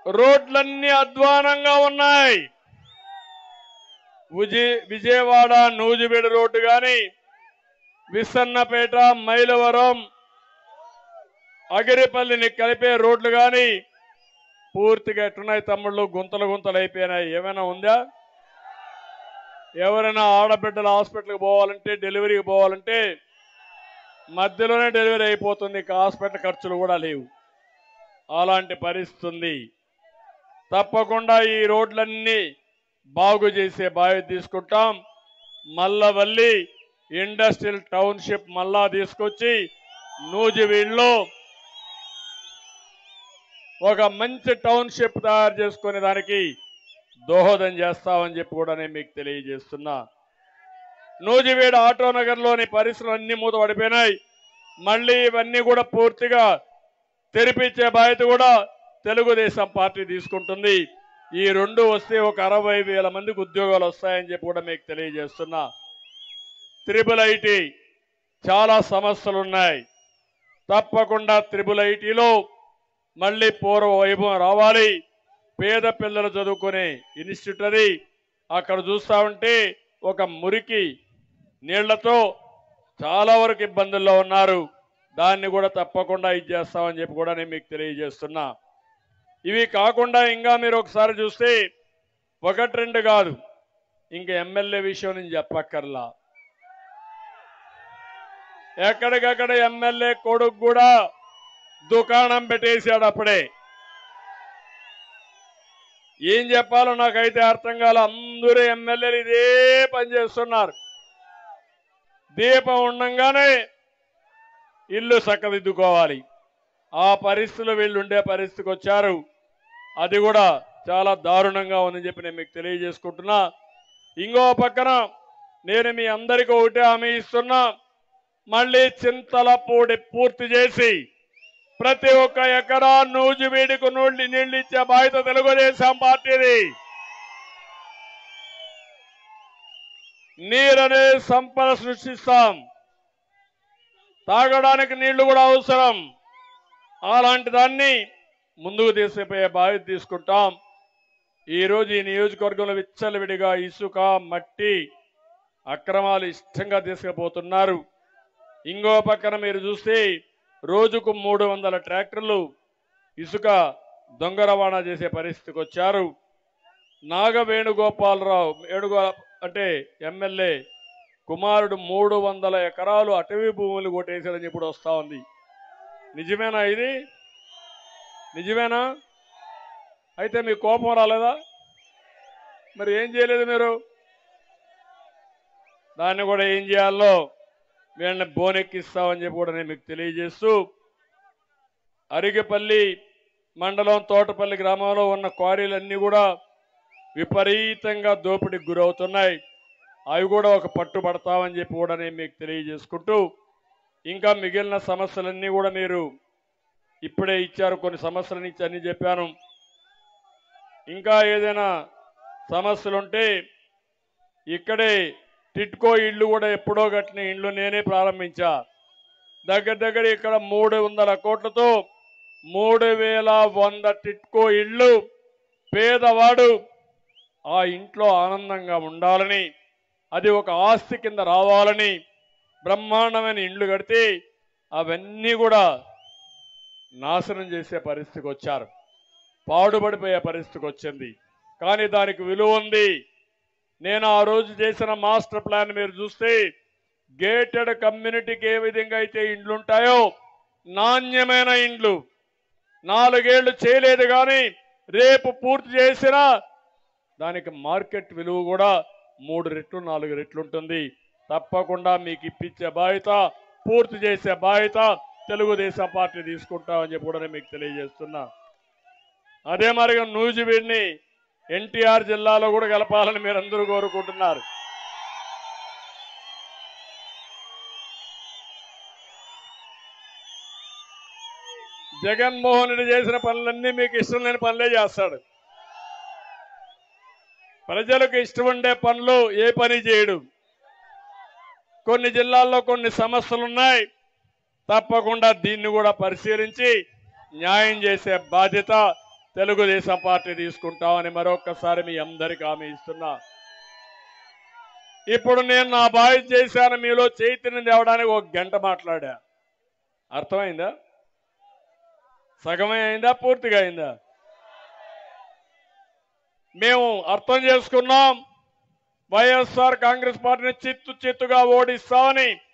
రోడ్లన్నీ అధ్వానంగా ఉన్నాయి. విజయవాడ నూజివీడు రోడ్డు గాని, విసన్నపేట, మైలవరం, అగిరిపల్లిని కలిపే రోడ్లు గాని పూర్తిగా ఎట్టున్నాయి తమ్ముళ్ళు, గుంతలు గుంతలు అయిపోయినాయి. ఏమైనా ఉందా? ఎవరైనా ఆడబిడ్డల హాస్పిటల్కి పోవాలంటే, డెలివరీకి పోవాలంటే మధ్యలోనే డెలివరీ అయిపోతుంది. హాస్పిటల్ ఖర్చులు కూడా లేవు. అలాంటి పరిస్థితి ఉంది. తప్పకుండా ఈ రోడ్లన్నీ బాగు చేసే బాధ్యత తీసుకుంటాం. మల్లవల్లి ఇండస్ట్రియల్ టౌన్షిప్ మళ్ళా తీసుకొచ్చి నూజివీడులో ఒక మంచి టౌన్షిప్ తయారు చేసుకునే దానికి దోహదం చేస్తామని చెప్పి కూడా నేను మీకు తెలియజేస్తున్నా. నూజివీడు ఆటోనగర్లోని పరిశ్రమలు అన్ని మూతపడిపోయినాయి. మళ్ళీ ఇవన్నీ కూడా పూర్తిగా తెరిపించే బాధ్యత కూడా తెలుగుదేశం పార్టీ తీసుకుంటుంది. ఈ రెండు వస్తే ఒక 60,000 మందికి ఉద్యోగాలు వస్తాయని చెప్పి కూడా మీకు తెలియజేస్తున్నా. IIIT చాలా సమస్యలు ఉన్నాయి. తప్పకుండా IIITలో మళ్ళీ పూర్వ వైభవం రావాలి. పేద పిల్లలు చదువుకునే ఇన్స్టిట్యూట్ అది. అక్కడ చూస్తా ఉంటే ఒక మురికి నీళ్లతో చాలా వరకు ఇబ్బందుల్లో ఉన్నారు. దాన్ని కూడా తప్పకుండా ఇచ్చేస్తామని చెప్పి కూడా నేను మీకు తెలియజేస్తున్నా. ఇవి కాకుండా ఇంకా మీరు ఒకసారి చూస్తే 1-2 కాదు, ఇంకా ఎమ్మెల్యే విషయం నేను చెప్పక్కర్లా. ఎక్కడికక్కడ ఎమ్మెల్యే కొడుకు కూడా దుకాణం పెట్టేశాడు. అప్పుడే ఏం చెప్పాలో నాకైతే అర్థం కాల. అందరూ ఎమ్మెల్యేలు ఇదే పని చేస్తున్నారు. దీపం ఉండంగానే ఇల్లు చక్కదిద్దుకోవాలి. ఆ పరిస్థితులు వీళ్ళు ఉండే పరిస్థితికి వచ్చారు. అది కూడా చాలా దారుణంగా ఉందని చెప్పి నేను మీకు తెలియజేసుకుంటున్నా. ఇంకో పక్కన నేను మీ అందరికీ ఒకటే హామీ ఇస్తున్నా. మళ్ళీ చింతలపూడి పూర్తి చేసి ప్రతి ఒక్క ఎకరా నూజివీడుకు నీళ్లు ఇచ్చే బాధ్యత తెలుగుదేశం పార్టీది. నీరనే సంపద సృష్టిస్తాం. తాగడానికి నీళ్లు కూడా అవసరం. అలాంటి దాన్ని ముందుకు తీసుకుపోయే బాధ్యత తీసుకుంటాం. ఈరోజు ఈ నియోజకవర్గంలో విచ్చలవిడిగా ఇసుక, మట్టి అక్రమాలు ఇష్టంగా తీసుకుపోతున్నారు. ఇంకో పక్కన మీరు చూస్తే రోజుకు 300 ట్రాక్టర్లు ఇసుక దొంగ రవాణా చేసే పరిస్థితికి వచ్చారు. నాగవేణుగోపాలరావు అంటే ఎమ్మెల్యే కుమారుడు 300 ఎకరాలు అటవీ భూములు కొట్టేశారని ఇప్పుడు వస్తా ఉంది. నిజమేనా? ఇది నిజమేనా? అయితే మీకు కోపం రాలేదా? మరి ఏం చేయలేదు మీరు? దాన్ని కూడా ఏం చేయాలో వీళ్ళని బోనెక్కిస్తామని చెప్పి కూడా నేను మీకు తెలియజేస్తూ, అరిగపల్లి మండలం తోటపల్లి గ్రామంలో ఉన్న క్వారీలన్నీ కూడా విపరీతంగా దోపిడీకి గురవుతున్నాయి. అవి కూడా ఒక పట్టుబడతామని చెప్పి కూడా నేను మీకు తెలియజేసుకుంటూ, ఇంకా మిగిలిన సమస్యలన్నీ కూడా మీరు ఇప్పుడే ఇచ్చారు. కొన్ని సమస్యలని అన్నీ చెప్పాను. ఇంకా ఏదైనా సమస్యలుంటే ఇక్కడే టిట్కో ఇళ్ళు కూడా ఎప్పుడో కట్టిన ఇళ్ళు నేనే ప్రారంభించా. దగ్గర ఇక్కడ 300 కోట్లతో 3100 టిట్కో ఇళ్ళు పేదవాడు ఆ ఇంట్లో ఆనందంగా ఉండాలని, అది ఒక ఆస్తి కింద రావాలని బ్రహ్మాండమైన ఇండ్లు కడితే అవన్నీ కూడా నాశనం చేసే పరిస్థితికి వచ్చారు. పాడుపడిపోయే పరిస్థితికి వచ్చింది. కానీ దానికి విలువ ఉంది. నేను ఆ రోజు చేసిన మాస్టర్ ప్లాన్ మీరు చూస్తే గేటెడ్ కమ్యూనిటీకి ఏ విధంగా అయితే ఇండ్లు ఉంటాయో, నాణ్యమైన ఇండ్లు 4 ఏళ్లు చేయలేదు, కానీ రేపు పూర్తి చేసినా దానికి మార్కెట్ విలువ కూడా 3 రెట్లు 4 రెట్లు ఉంటుంది. తప్పకుండా మీకు ఇప్పించే బాధ్యత, పూర్తి చేసే బాధ్యత తెలుగుదేశం పార్టీ తీసుకుంటామని చెప్పి కూడా మీకు తెలియజేస్తున్నా. అదే మరిగా నూజివీడ్ని ఎన్టీఆర్ జిల్లాలో కూడా కలపాలని మీరందరూ కోరుకుంటున్నారు. జగన్మోహన్ రెడ్డి చేసిన పనులన్నీ మీకు ఇష్టం లేని పనులే చేస్తాడు. ప్రజలకు ఇష్టం ఉండే పనులు ఏ పని చేయడు. కొన్ని జిల్లాల్లో కొన్ని సమస్యలున్నాయి. తప్పకుండా దీన్ని కూడా పరిశీలించి న్యాయం చేసే బాధ్యత తెలుగుదేశం పార్టీ తీసుకుంటామని మరొక్కసారి మీ అందరికీ హామీ ఇస్తున్నా. ఇప్పుడు నేను నా బాధ్యత చేశాను, మీలో చైతన్యం తేవడానికి 1 గంట మాట్లాడా. అర్థమైందా? సగమే అయిందా? పూర్తిగా అయిందా? మేము అర్థం చేసుకున్నాం. వైఎస్ఆర్ కాంగ్రెస్ పార్టీని చిత్తుగా ఓడిస్తామని